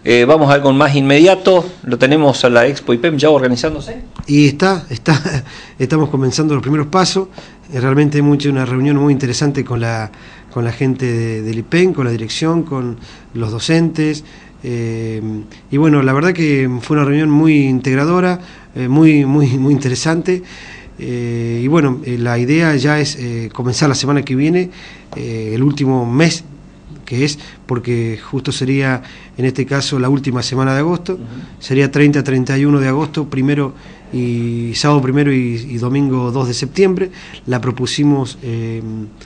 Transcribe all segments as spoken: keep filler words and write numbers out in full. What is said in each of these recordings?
Eh, vamos a algo más inmediato, lo tenemos a la Expo I P E M ya organizándose. Y está, está, estamos comenzando los primeros pasos. Realmente hemos hecho una reunión muy interesante con la, con la gente de, del I P E M, con la dirección, con los docentes. Eh, y bueno, la verdad que fue una reunión muy integradora, eh, muy, muy, muy interesante. Eh, y bueno, eh, la idea ya es eh, comenzar la semana que viene, eh, el último mes que es, porque justo sería en este caso la última semana de agosto, uh-huh. Sería treinta a treinta y uno de agosto, primero y sábado primero y, y domingo dos de septiembre. La propusimos eh,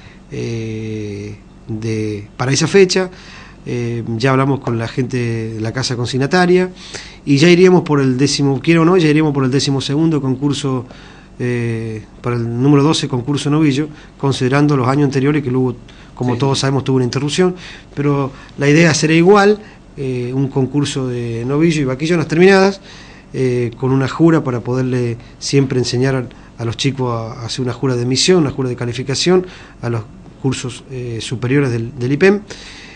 eh, de, para esa fecha. Eh, ya hablamos con la gente de la casa consignataria y ya iríamos por el décimo, quiero o no, ya iríamos por el décimo segundo concurso, eh, para el número doce concurso novillo, considerando los años anteriores que luego, como sí, todos sabemos, tuvo una interrupción, pero la idea será igual, eh, un concurso de novillo y vaquillo en las terminadas, eh, con una jura para poderle siempre enseñar a, a los chicos a, a hacer una jura de emisión, una jura de calificación a los cursos eh, superiores del, del I P E M.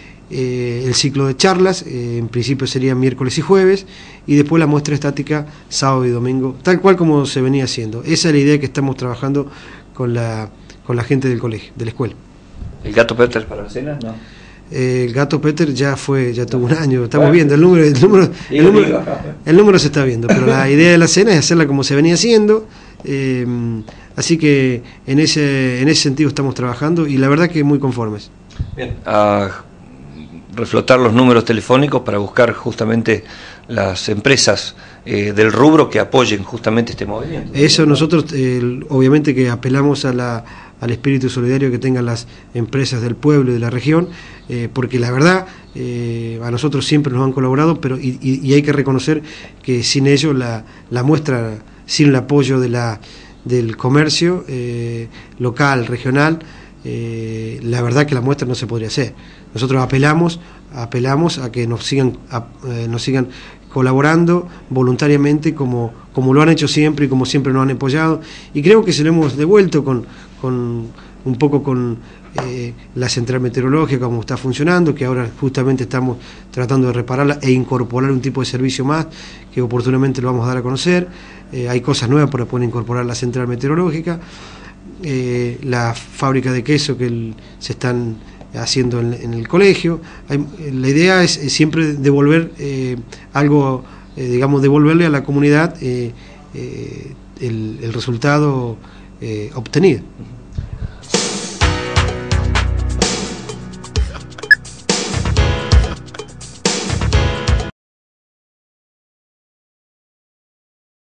Eh, el ciclo de charlas, eh, en principio sería miércoles y jueves, y después la muestra estática sábado y domingo, tal cual como se venía haciendo. Esa es la idea que estamos trabajando con la, con la gente del colegio, de la escuela. ¿El gato Peter para la cena? No. Eh, el gato Peter ya fue, ya tuvo un año, estamos viendo el número, el número, el número, el número se está viendo, pero la idea de la cena es hacerla como se venía haciendo, eh, así que en ese, en ese sentido estamos trabajando y la verdad que muy conformes. Bien. Uh, reflotar los números telefónicos para buscar justamente las empresas eh, del rubro que apoyen justamente este movimiento. Eso nosotros eh, obviamente que apelamos a la, al espíritu solidario que tengan las empresas del pueblo y de la región, eh, porque la verdad eh, a nosotros siempre nos han colaborado, pero y, y, y hay que reconocer que sin ellos la, la muestra, sin el apoyo de la, del comercio eh, local, regional, Eh, la verdad que la muestra no se podría hacer. Nosotros apelamos apelamos a que nos sigan a, eh, nos sigan colaborando voluntariamente como, como lo han hecho siempre y como siempre nos han apoyado, y creo que se lo hemos devuelto con, con un poco con eh, la central meteorológica, como está funcionando, que ahora justamente estamos tratando de repararla e incorporar un tipo de servicio más que oportunamente lo vamos a dar a conocer. Eh, hay cosas nuevas para poder incorporar la central meteorológica. Eh, la fábrica de queso que el, se están haciendo en, en el colegio. Hay, la idea es, es siempre devolver eh, algo, eh, digamos, devolverle a la comunidad eh, eh, el, el resultado eh, obtenido.